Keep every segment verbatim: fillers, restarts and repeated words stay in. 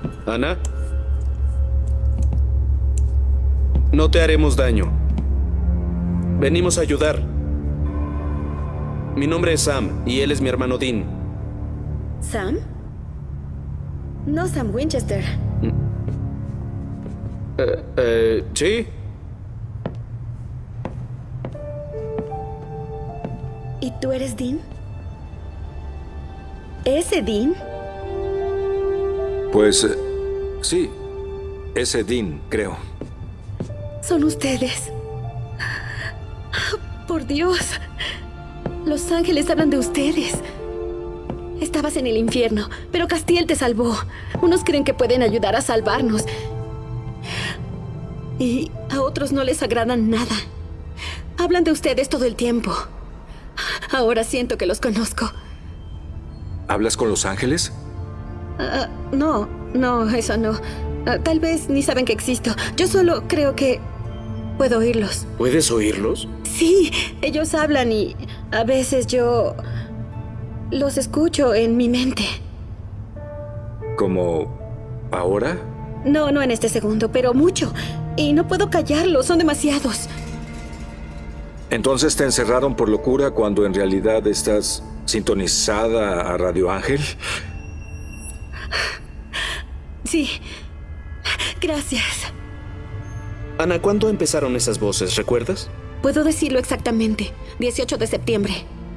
Ana. No te haremos daño. Venimos a ayudar. Mi nombre es Sam y él es mi hermano Dean. ¿Sam? No Sam Winchester. Eh, eh, sí. ¿Y tú eres Dean? ¿Ese Dean? Pues, eh, sí. Ese Dean, creo. Son ustedes. Por Dios. Los ángeles hablan de ustedes. Estabas en el infierno, pero Castiel te salvó. Unos creen que pueden ayudar a salvarnos. Y a otros no les agradan nada. Hablan de ustedes todo el tiempo. Ahora siento que los conozco. ¿Hablas con los ángeles? Uh, no, no, eso no. Uh, tal vez ni saben que existo. Yo solo creo que puedo oírlos. ¿Puedes oírlos? Sí, ellos hablan y a veces yo los escucho en mi mente. ¿Como ahora? No, no en este segundo, pero mucho. Y no puedo callarlos, son demasiados. ¿Entonces te encerraron por locura cuando en realidad estás sintonizada a Radio Ángel? Sí. Gracias. Ana, ¿cuándo empezaron esas voces? ¿Recuerdas? Puedo decirlo exactamente. dieciocho de septiembre.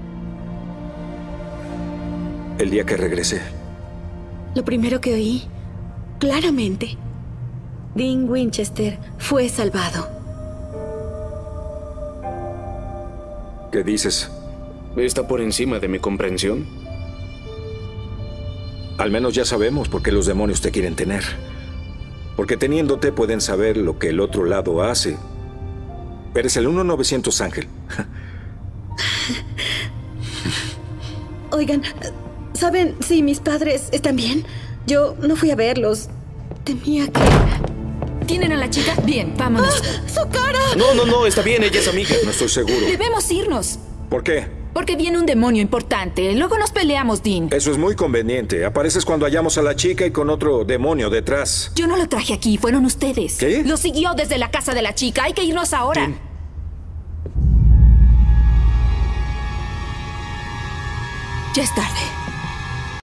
El día que regresé. Lo primero que oí, claramente, Dean Winchester fue salvado. ¿Qué dices? ¿Está por encima de mi comprensión? Al menos ya sabemos por qué los demonios te quieren tener. Porque teniéndote pueden saber lo que el otro lado hace. Eres el uno novecientos Ángel. Oigan, ¿saben si mis padres están bien? Yo no fui a verlos. Temía que... ¿Tienen a la chica? Bien, vámonos. ¡Ah! ¡Su cara! No, no, no, está bien, ella es amiga. No estoy seguro. Debemos irnos. ¿Por qué? Porque viene un demonio importante. Luego nos peleamos, Dean. Eso es muy conveniente. Apareces cuando hallamos a la chica y con otro demonio detrás. Yo no lo traje aquí, fueron ustedes. ¿Qué? Lo siguió desde la casa de la chica. Hay que irnos ahora. Dean. Ya es tarde.